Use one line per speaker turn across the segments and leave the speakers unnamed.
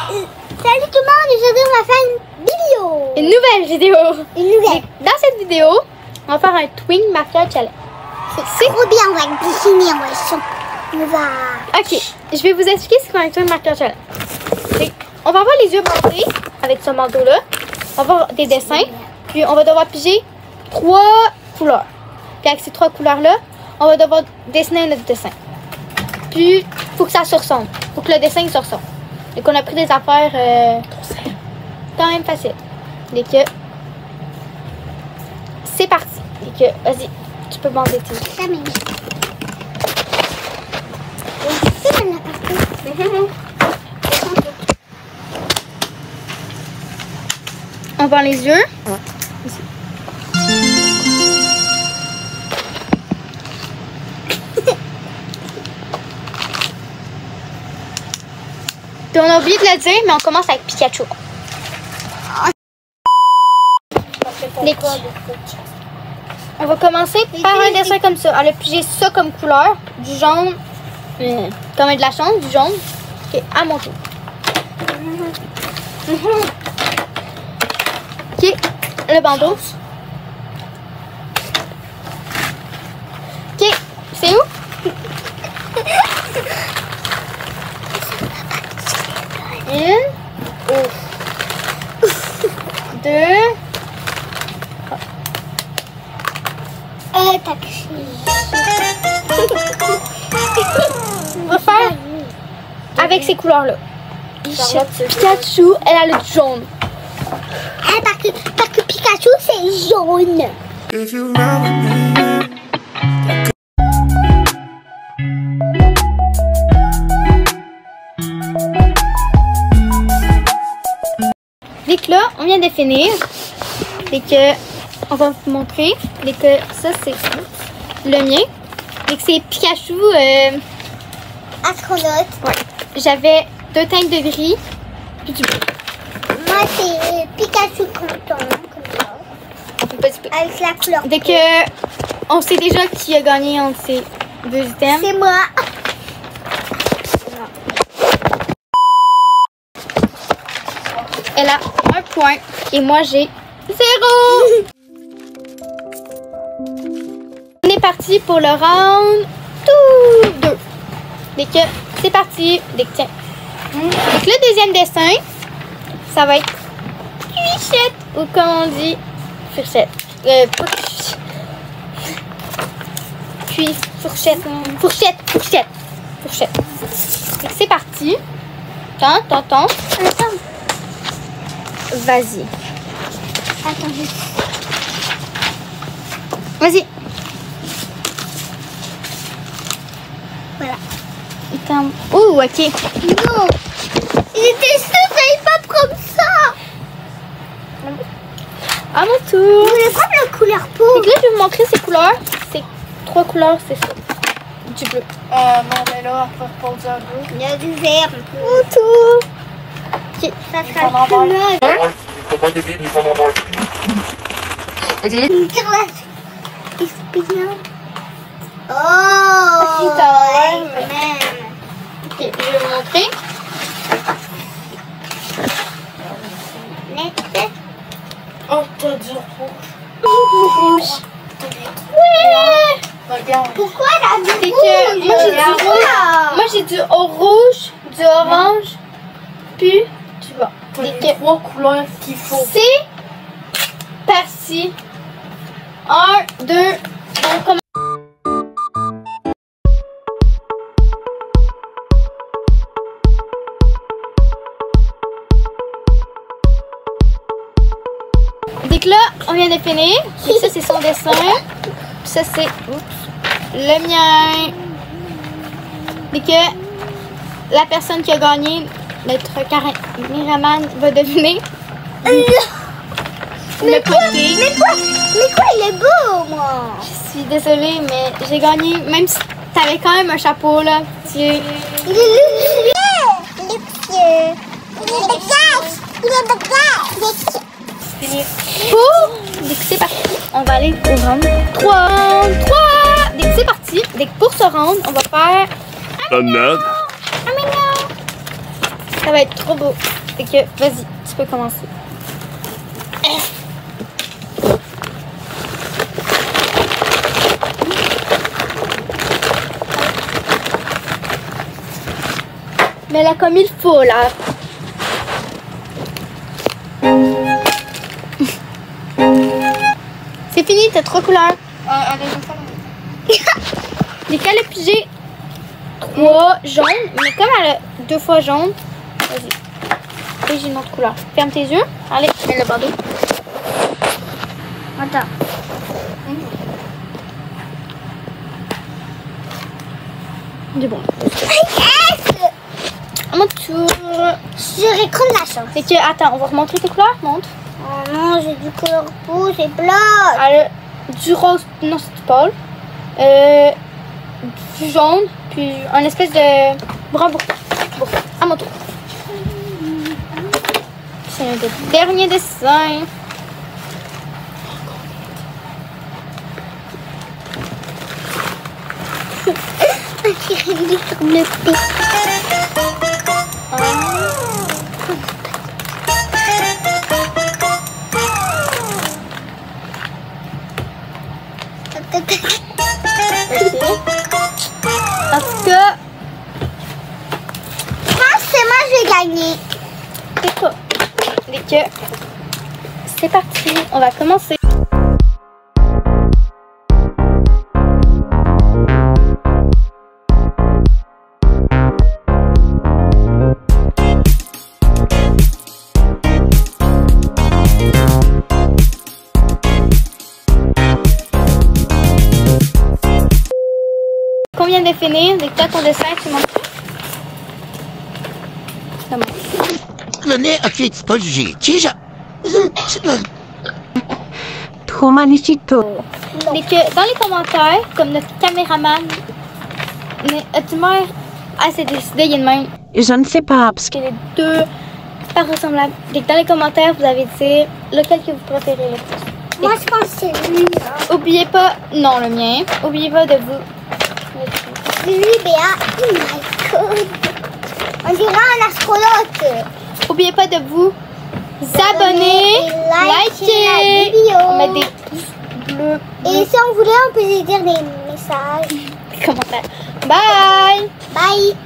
Salut tout le monde, aujourd'hui on va faire une vidéo.
Une nouvelle vidéo.
Une nouvelle.
Dans cette vidéo, on va faire un Twin Marker Challenge.
C'est trop bien, on va être définir, on va...
Ok, je vais vous expliquer ce qu'est un Twin Marker Challenge. On va avoir les yeux bandés avec ce manteau-là. On va avoir des dessins. Puis on va devoir piger 3 couleurs. Puis avec ces 3 couleurs-là, on va devoir dessiner notre dessin. Puis, il faut que ça se ressemble. Il faut que le dessin se ressemble. Et qu'on a pris des affaires quand même faciles. Et que c'est parti. Et que, vas-y, tu peux bander tes yeux.
Ça m'aide. C'est même la partie.
On vend les yeux. Puis on a oublié de le dire, mais on commence avec Pikachu. On va commencer par un dessin comme ça. Elle a pigé ça comme couleur. Du jaune. Comme de la chance, du jaune. Ok, à mon tour. Ok, le bandeau. Ok, c'est où? Une. Deux.
T'as crié.
On va faire avec ces couleurs-là. Pikachu, elle a le jaune.
Parce que Pikachu, c'est jaune.
If you run with me.
Dès que là, on vient de finir. Dès que on va vous montrer. Dès que ça, c'est le mien. Dès que c'est Pikachu.
Astronaute.
Ouais. J'avais 2 teintes de gris. Puis du bleu.
Moi, c'est Pikachu content, comme ça. Avec la couleur.
Dès que on sait déjà qui a gagné entre ces 2 items.
C'est moi.
Elle a 1 point et moi j'ai 0. On est parti pour le round 2. Dès que c'est parti, dès que tiens. Donc le deuxième dessin, ça va être Cuichette ou comme on dit, fourchette. Pas fourchette. Fourchette. Donc c'est parti. Tente.
Attends.
Vas-y.
Attends,
Vas-y.
voilà.
Oh, ok.
Non. J'étais sûre que j'allais pas prendre ça.
À mon
Je
tour.
voulais prendre la couleur peau.
Donc là, je vais vous montrer ces couleurs. C'est 3 couleurs, c'est ça. Du bleu.
Non, mais là, on peut reposer un peu.
Il y a du vert.
Mon tour. Ok.
Ça sera plus là. Oh,
Putain.
même.
Ok, je vais vous montrer.
Net.
Oh, t'as du rouge.
Rouge. Ouais.
Regarde.
Pourquoi la
C'est
vie
que moi j'ai du rouge. Moi j'ai du rouge, du orange, puis tu vois.
T'as les 3 couleurs qu'il faut.
C'est parti. 1, 2, on commence. Dès que là, on vient de finir. Puis ça, c'est son dessin. Puis ça, c'est le mien. Dès que la personne qui a gagné, notre caméraman va deviner. Le côté.
Mais quoi, il est beau, moi.
Je suis désolée, mais j'ai gagné. Même si t'avais quand même un chapeau, là.
Il est luxueux.
Pour, dès que c'est parti, on va aller au round 3. Dès que c'est parti, dès que pour ce round, on va faire
The nut.
un mignon. Ça va être trop beau. Fait que, vas-y, tu peux commencer. Mais là, comme il faut, là. C'est fini, t'as 3 couleurs.
Allez, je vais faire
Lesquelles le pigé? 3 jaunes, mais comme elle a 2 fois jaune, vas-y. Et j'ai une autre couleur. Ferme tes yeux. Allez, mets le bandeau.
Attends.
C'est bon.
Yes!
À mon tour.
J'aurais comme la chance.
Fait que, attends, on va remontrer tes couleurs. Montre.
Oh non, j'ai du couleur rouge et blanc.
Elle a du rose, non, c'est du pâle. Du jaune, puis un espèce de brun bourgeois. Bon, à mon tour. C'est le dernier dessin.
J'ai rendu sur le pied.
Parce que,
Je pense que moi je vais gagner.
c'est pas. Dès que c'est parti, on va commencer. On vient de finir, dès que tu as ton dessin, tu montres.
أكيد تطلجي تيجا
Dès que dans les commentaires, comme notre caméraman, dis-moi, c'est décidé, il y a une main.
Je ne sais pas, parce
Parce que les deux pas ressemblables. Dès que dans les commentaires, vous avez dit lequel que vous préférez le plus.
Moi je pense que c'est lui. Hein.
Oubliez pas, non le mien, oubliez pas de vous.
Lui, Béa. Oh my god. On dirait un astronaute.
Oubliez pas de vous abonner,
liker la
liker,
vidéo.
mettre des pouces bleus,
Et si on voulait, on peut lui dire des messages.
des commentaires. Bye!
Bye.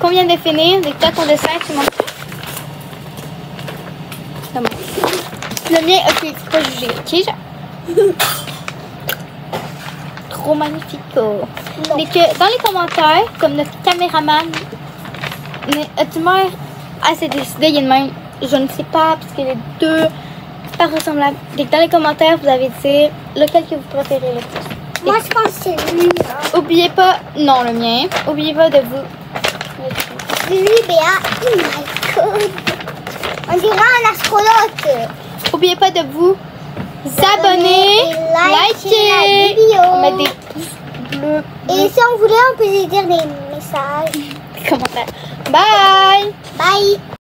qu'on vient de finir. Victoire, ton dessin, tu montres. Ça montre. Le mien, ok, c'est pas jugé. Ok, genre. Trop magnifique. Et que dans les commentaires, comme notre caméraman, Timur, s'est décidé, il y a une main, je ne sais pas, parce que les deux pas ressemblables. Et que dans les commentaires, vous allez dire lequel que vous préférez le plus.
Moi, je pense que c'est lui.
Oubliez pas, non, le mien. Oubliez pas de vous.
Lui, Béa. Oh my god. On dirait un astronaute.
Oubliez pas de vous abonner, liker,
la vidéo.
on met des pouces bleus,
Et si on voulait, on peut dire des messages.
des commentaires. Bye!
Bye.